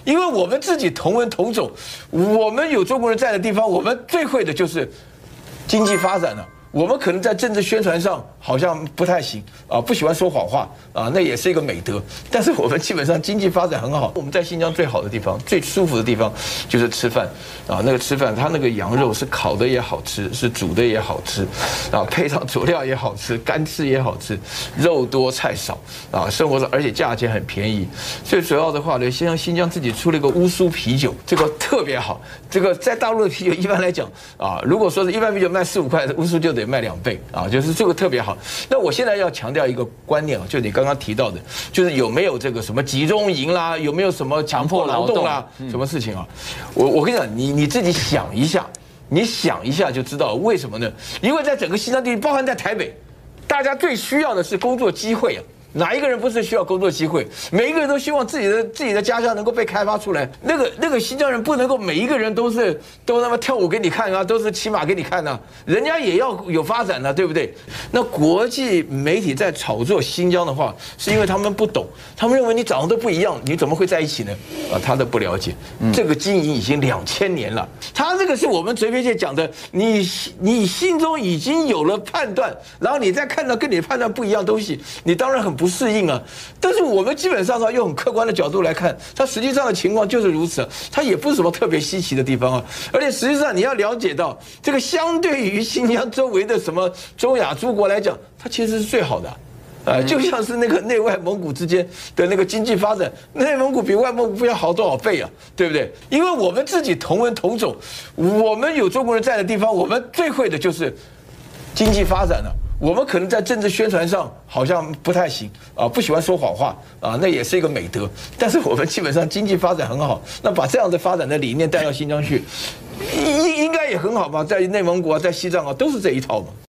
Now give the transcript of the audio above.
因为我们自己同文同种，我们有中国人在的地方，我们最会的就是经济发展了。我们可能在政治宣传上好像不太行啊，不喜欢说谎话啊，那也是一个美德。但是我们基本上经济发展很好。我们在新疆最好的地方、最舒服的地方就是吃饭啊。那个吃饭，它那个羊肉是烤的也好吃，是煮的也好吃啊，配上佐料也好吃，干吃也好吃，肉多菜少啊，生活上而且价钱很便宜。最主要的话呢，新疆自己出了一个乌苏啤酒，这个特别好。这个在大陆的啤酒一般来讲啊，如果说是一般啤酒卖4、5块，乌苏就得卖2倍啊，就是这个特别好。那我现在要强调一个观念啊，就你刚刚提到的，就是有没有这个什么集中营啦，有没有什么强迫劳动啦，什么事情啊？我跟你讲，你自己想一下，你想一下就知道了为什么呢？因为在整个西藏地区，包含在台北，大家最需要的是工作机会啊。哪一个人不是需要工作机会？每一个人都希望自己的家乡能够被开发出来。那个新疆人不能够每一个人都他妈跳舞给你看啊，都是骑马给你看啊，人家也要有发展的，对不对？那国际媒体在炒作新疆的话，是因为他们不懂，他们认为你长得都不一样，你怎么会在一起呢？啊，他都不了解，这个经营已经2000年了。他这个是我们哲学界讲的，你心中已经有了判断，然后你再看到跟你判断不一样的东西，你当然很不适应啊。但是我们基本上用很客观的角度来看，它实际上的情况就是如此，它也不是什么特别稀奇的地方啊。而且实际上你要了解到，这个相对于新疆周围的什么中亚诸国来讲，它其实是最好的。就像是那个内外蒙古之间的那个经济发展，内蒙古比外蒙古不要好多少倍啊，对不对？因为我们自己同文同种，我们有中国人在的地方，我们最会的就是经济发展了。我们可能在政治宣传上好像不太行啊，不喜欢说谎话啊，那也是一个美德。但是我们基本上经济发展很好，那把这样的发展的理念带到新疆去，应该也很好吧？在内蒙古啊，在西藏啊，都是这一套嘛。